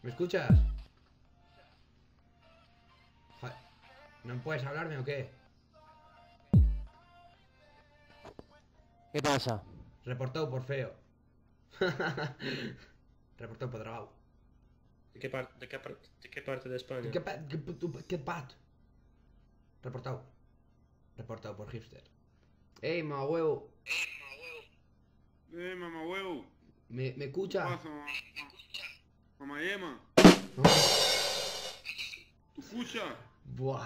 ¿Me escuchas? Joder, ¿no puedes hablarme o qué? ¿Qué pasa? Reportado por feo. Reportado por dragao. ¿De qué parte de España? ¿Qué pat? Reportado. Reportado por hipster. ¡Ey, mamá huevo! Mamá huevo. ¿Me ¿Qué escucha? pasa, mamá Yema? No. ¿Tú escuchas? Buah.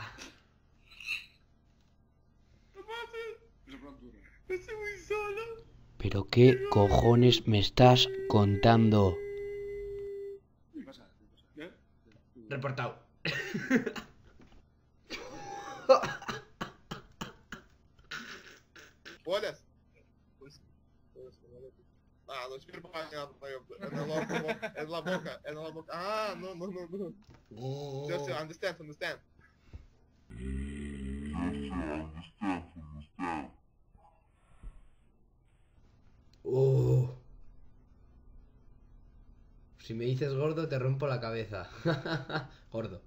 ¿Qué pasa? Estoy muy sola. ¿Pero qué cojones me estás contando? ¿Qué pasa? ¿Ya? Reportado. Оля? Ah, no теперь понятно. En la boca, en la boca. Ah, no. Just understand. Oh. Si me dices gordo, te rompo la cabeza. Gordo.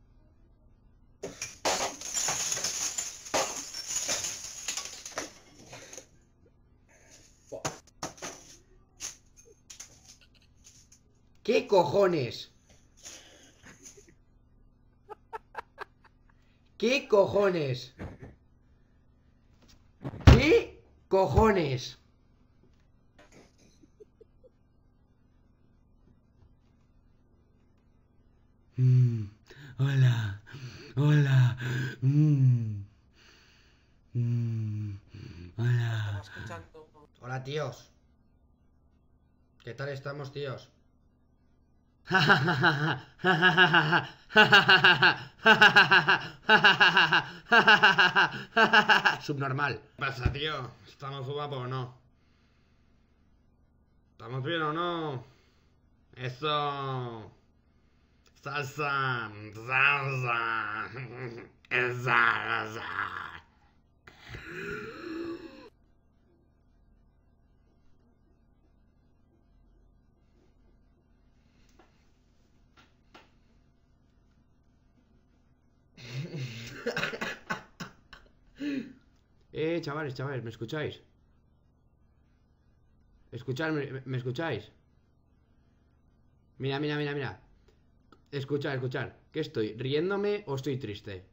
¿Qué cojones? ¿Qué cojones? ¿Qué cojones? Hola. Hola. Hola. Hola, tíos. ¿Qué tal estamos, tíos? Subnormal. ¿Qué pasa, tío? ¿Estamos guapos o no? ¿Estamos bien o no? Eso. Salsa. Salsa. Salsa. Chavales, ¿me escucháis? ¿Me escucháis? Mira. Escuchar. ¿Qué estoy? ¿Riéndome o estoy triste?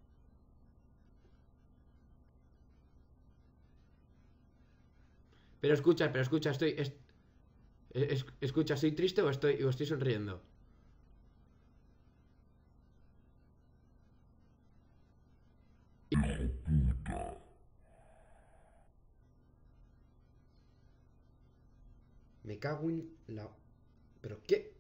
Pero escucha, escucha, ¿estoy triste o estoy sonriendo? Me cago en la... ¿Pero qué?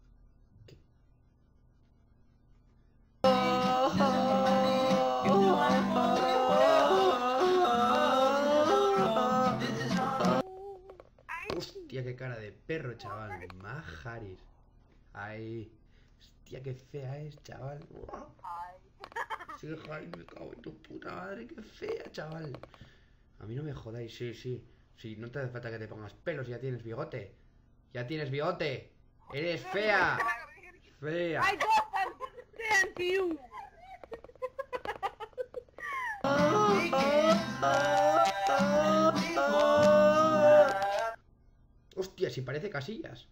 Hostia, qué cara de perro, chaval. Majaris. Ay. Hostia, qué fea es, chaval. Sí, Jaime, me cago en tu puta madre, qué fea, chaval. A mí no me jodáis, sí. Sí, no te hace falta que te pongas pelos, ya tienes bigote. Ya tienes bigote. Eres fea. Fea. I don't understand you. Hostia, si parece Casillas.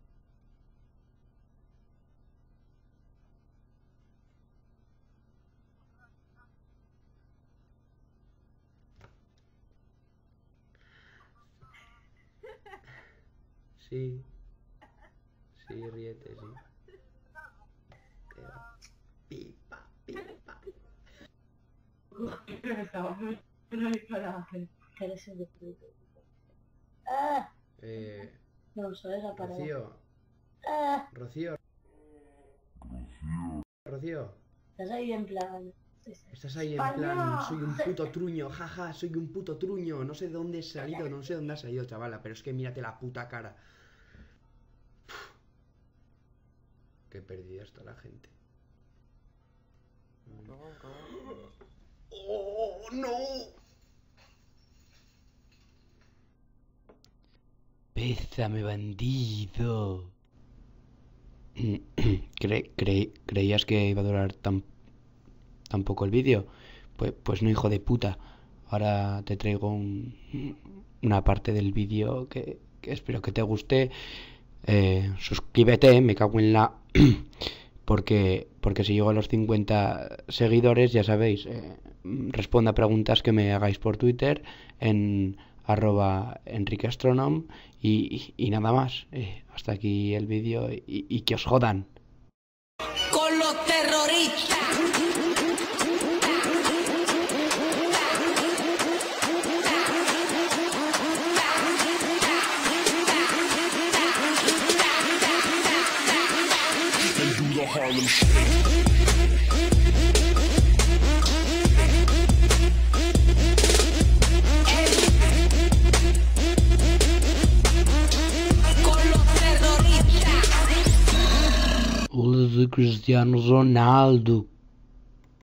Sí. Sí, ríete, sí. Pipa. No, sabes la palabra. Rocío. Estás ahí en plan. Estás ahí en plan, soy un puto truño, jaja, soy un puto truño. No sé de dónde he salido, no sé dónde has salido, chavala, pero es que mírate la puta cara. Qué perdida está la gente. ¡Oh, no! Pésame, bandido. ¿Creías que iba a durar tan poco el vídeo? Pues no, hijo de puta. Ahora te traigo una parte del vídeo que espero que te guste. Suscríbete, me cago en la... porque si llego a los 50 seguidores, ya sabéis, responda a preguntas que me hagáis por Twitter en @enriqueastronom y nada más. Hasta aquí el vídeo y que os jodan. Con los terroristas. Harlem Shake. Cristiano Ronaldo.